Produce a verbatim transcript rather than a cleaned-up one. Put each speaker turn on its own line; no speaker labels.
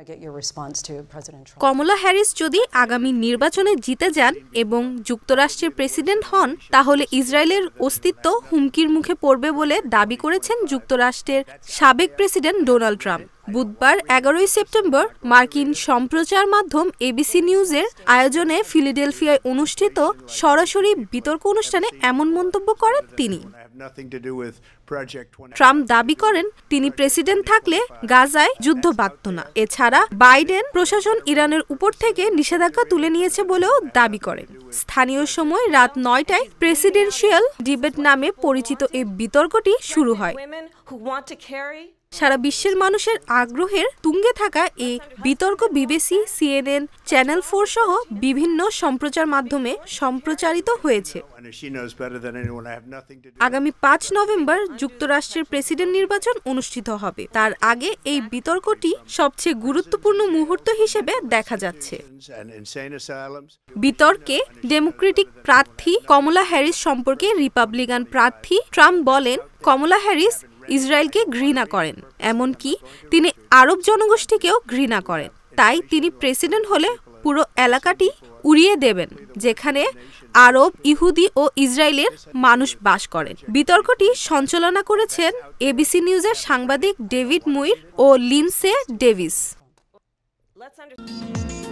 কমলা Harris যদি আগামী নির্বাচনে জিতে যান এবং যুক্তরাষ্ট্রের প্রেসিডেন্ট হন তাহলে ইসরায়েলের অস্তিত্ব হুমকির মুখে পড়বে বলে দাবি করেছেন যুক্তরাষ্ট্রের সাবেক প্রেসিডেন্ট ডোনাল্ড ট্রাম্প। বুধবার এগারোই সেপ্টেম্বর মার্কিন সম্প্রচার মাধ্যম এবিসি নিউজের আয়োজনে ফিলাডেলফিয়ায় অনুষ্ঠিত সরাসরি বিতর্ক অনুষ্ঠানে এমন মন্তব্য করেন তিনি। ট্রাম্প দাবি করেন তিনি প্রেসিডেন্ট থাকলে গাজায় যুদ্ধ বাধত না। এছাড়া বাইডেন প্রশাসন ইরানের উপর থেকে নিষেধাজ্ঞা তুলে নিয়েছে বলেও দাবি করেন। স্থানীয় সময় রাত নয়টায় প্রেসিডেন্সিয়াল ডিবেট নামে পরিচিত এই বিতর্কটি শুরু হয়। সারা বিশ্বের মানুষের আগ্রহের তুঙ্গে থাকা এই বিতর্ক বিবিসি, সিএনএন, চ্যানেল ফোর সহ বিভিন্ন সম্প্রচার মাধ্যমে সম্প্রচারিত হয়েছে। আগামী পাঁচ নভেম্বর যুক্তরাষ্ট্রের প্রেসিডেন্ট নির্বাচন অনুষ্ঠিত হবে। তার আগে এই বিতর্কটি সবচেয়ে গুরুত্বপূর্ণ মুহূর্ত হিসেবে দেখা যাচ্ছে। বিতর্কে ডেমোক্রেটিক প্রার্থী কমলা হ্যারিস সম্পর্কে রিপাবলিকান প্রার্থী ট্রাম্প বলেন, কমলা হ্যারিস ইসরায়েলকে ঘৃণা করেন, এমনকি তিনি আরব জনগোষ্ঠীকেও ঘৃণা করেন। তাই তিনি প্রেসিডেন্ট হলে পুরো এলাকাটি উড়িয়ে দেবেন যেখানে আরব, ইহুদি ও ইসরায়েলের মানুষ বাস করেন। বিতর্কটি সঞ্চালনা করেছেন এবিসি নিউজের সাংবাদিক ডেভিড মুইর ও লিন্ডসে ডেভিস।